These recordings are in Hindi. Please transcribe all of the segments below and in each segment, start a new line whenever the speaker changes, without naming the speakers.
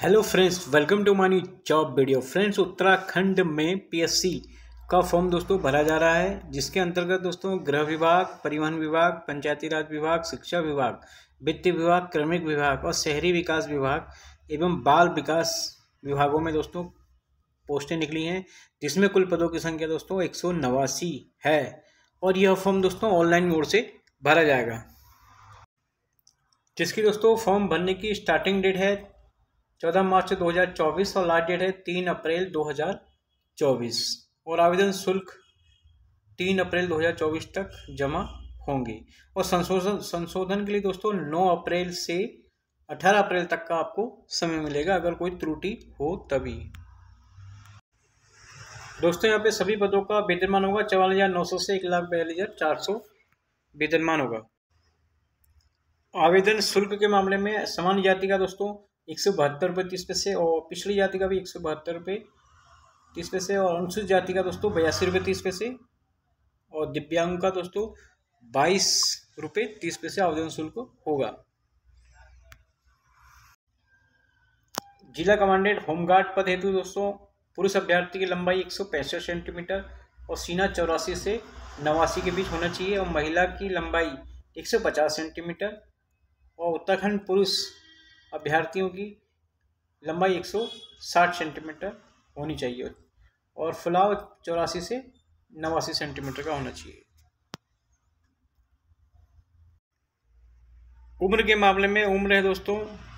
Hello friends, welcome to Mani job video. Friends, Uttarakhand में पीएससी का फॉर्म दोस्तों भरा जा रहा है, जिसके अंतर्गत दोस्तों गृह विभाग, परिवहन विभाग, पंचायती राज विभाग, शिक्षा विभाग, वित्त विभाग, कार्मिक विभाग और शहरी विकास विभाग एवं बाल विकास विभागों में दोस्तों पोस्टें निकली हैं, जिसमें कुल पदों की संख्या दोस्तों 189 है। और यह फॉर्म दोस्तों ऑनलाइन मोड से भरा जाएगा, जिसकी दोस्तों फॉर्म भरने की स्टार्टिंग डेट है 14 मार्च 2024 और लास्ट डेट है 3 अप्रैल 2024 और आवेदन शुल्क 3 अप्रैल 2024 तक जमा होंगे। और संशोधन के लिए दोस्तों 9 अप्रैल से 18 अप्रैल तक का आपको समय मिलेगा, अगर कोई त्रुटि हो तभी। दोस्तों यहाँ पे सभी पदों का वेतनमान होगा 54,900 से 1,42,400 वेतनमान होगा। आवेदन शुल्क के मामले में सामान्य जाति का दोस्तों 172 रुपये 30 पैसे और पिछड़ी जाति का भी 172 रुपये 30 पैसे और अनुसूचित जाति का दोस्तों 82 रुपये 30 पैसे और दिव्यांग का दोस्तों 22 रुपये 30 पैसे आवेदन शुल्क होगा। जिला कमांडेंट होमगार्ड पद हेतु दोस्तों पुरुष अभ्यर्थी की लंबाई 165 सेंटीमीटर और सीना 84 से 89 के बीच होना चाहिए और महिला की लंबाई 150 सेंटीमीटर और उत्तराखंड पुरुष अभ्यर्थियों की लंबाई 160 सेंटीमीटर होनी चाहिए और फुलाव 84 से 89 सेंटीमीटर का होना चाहिए। उम्र के मामले में उम्र है दोस्तों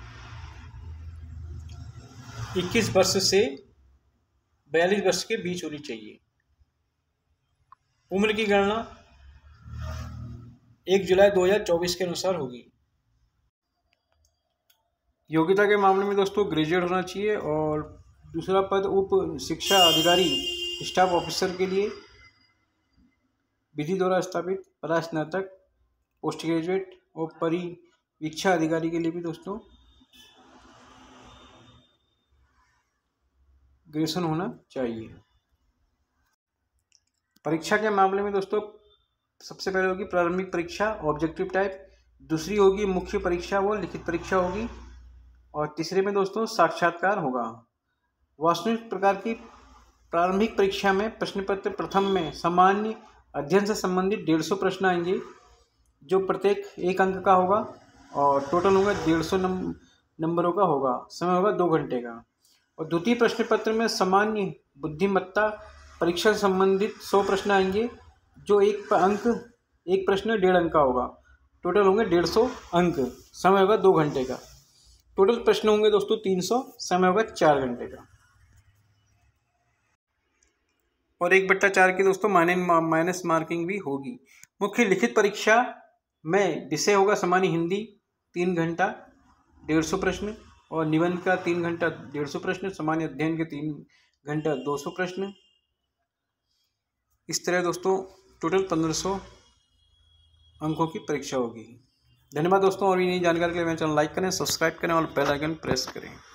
21 वर्ष से 42 वर्ष के बीच होनी चाहिए। उम्र की गणना 1 जुलाई 2024 के अनुसार होगी। योग्यता के मामले में दोस्तों ग्रेजुएट होना चाहिए और दूसरा पद उप शिक्षा अधिकारी स्टाफ ऑफिसर के लिए विधि द्वारा स्थापित परास्नातक पोस्ट ग्रेजुएट और परिवीक्षा अधिकारी के लिए भी दोस्तों ग्रेजुएशन होना चाहिए। परीक्षा के मामले में दोस्तों सबसे पहले होगी प्रारंभिक परीक्षा ऑब्जेक्टिव टाइप, दूसरी होगी मुख्य परीक्षा वो लिखित परीक्षा होगी और तीसरे में दोस्तों साक्षात्कार होगा। वास्तविक प्रकार की प्रारंभिक परीक्षा में प्रश्न पत्र प्रथम में सामान्य अध्ययन से संबंधित 150 प्रश्न आएंगे, जो प्रत्येक 1 अंक का होगा और टोटल होगा 150 नंबरों का होगा। समय होगा 2 घंटे का। और द्वितीय प्रश्न पत्र में सामान्य बुद्धिमत्ता परीक्षा से संबंधित 100 प्रश्न आएंगे, जो एक प्रश्न 1.5 अंक का होगा। टोटल होंगे 150 अंक। समय होगा 2 घंटे का। टोटल प्रश्न होंगे दोस्तों 300। समय होगा 4 घंटे का। और 1/4 की दोस्तों माइनस मार्किंग भी होगी। मुख्य लिखित परीक्षा में विषय होगा सामान्य हिंदी 3 घंटा 150 प्रश्न और निबंध का 3 घंटा 150 प्रश्न, सामान्य अध्ययन के 3 घंटा 200 प्रश्न। इस तरह दोस्तों टोटल 1500 अंकों की परीक्षा होगी। धन्यवाद दोस्तों। और भी नई जानकारी के लिए मेरे चैनल लाइक करें, सब्सक्राइब करें और बेल आइकन प्रेस करें।